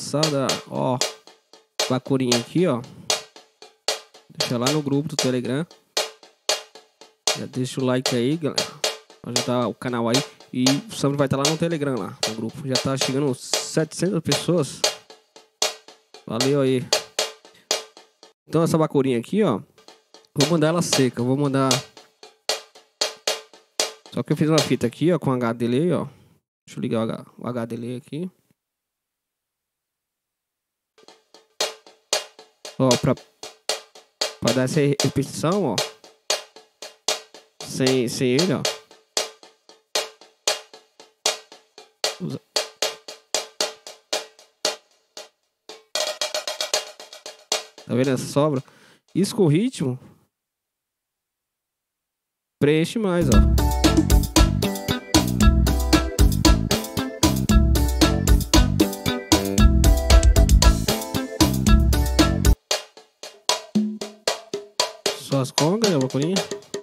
passada, ó, bacurinha aqui, ó. Deixa lá no grupo do Telegram. Já deixa o like aí, galera. Pra ajudar o canal aí. E o Samp vai estar lá no Telegram, lá no grupo. Já tá chegando 700 pessoas. Valeu aí. Então essa bacurinha aqui, ó, vou mandar ela seca. Vou mandar. Só que eu fiz uma fita aqui, ó, com HD delay, ó. Deixa eu ligar o HD delay aqui. Ó, pra dar essa repetição, ó. Sem ele, ó. Tá vendo essa sobra? Isso com o ritmo preenche mais, ó. Só as congas, a bacurinha.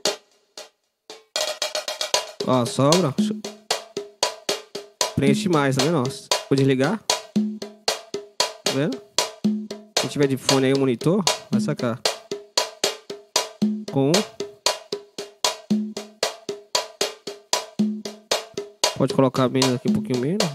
Ó, sobra. Preenche mais, tá vendo? Vou desligar. Tá vendo? Se tiver de fone aí o monitor, vai sacar. Com pode colocar menos aqui, um pouquinho menos.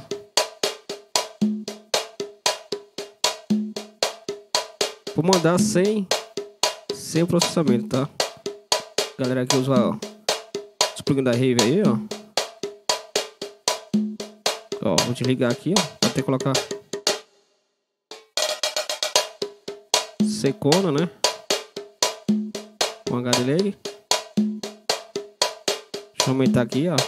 Vou mandar sem o processamento, tá? Galera que usa os plugins da Rave aí, ó. Ó, vou desligar aqui, ó. Vou ter que colocar secona, né? Com HD delay. Deixa eu aumentar aqui, ó.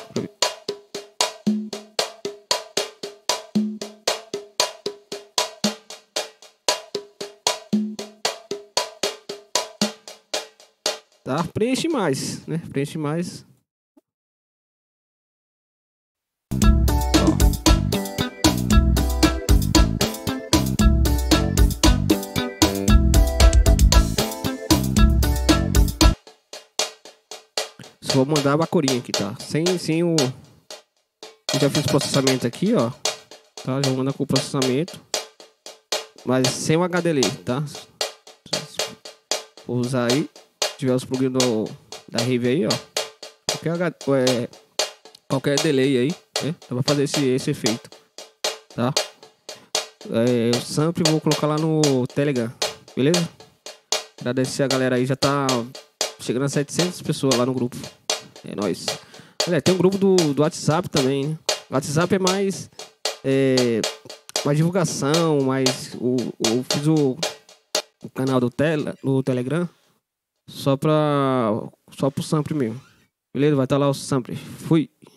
Tá? Preenche mais, né? Preenche mais. Só vou mandar a bacurinha aqui, tá? Sem o... Eu já fiz o processamento aqui, ó. Tá? Já vou mandar com o processamento. Mas sem o HD delay, tá? Vou usar aí. Se tiver os plugins da Rave aí, ó. Qualquer delay aí, né? Dá pra fazer esse efeito, tá? O sample vou colocar lá no Telegram, beleza? Agradecer a galera aí, já tá chegando a 700 pessoas lá no grupo. É nóis. Olha, tem um grupo do WhatsApp também, né? O WhatsApp é mais divulgação, mais eu fiz o canal do Telegram só pro sample mesmo. Beleza? Vai estar lá o sample. Fui.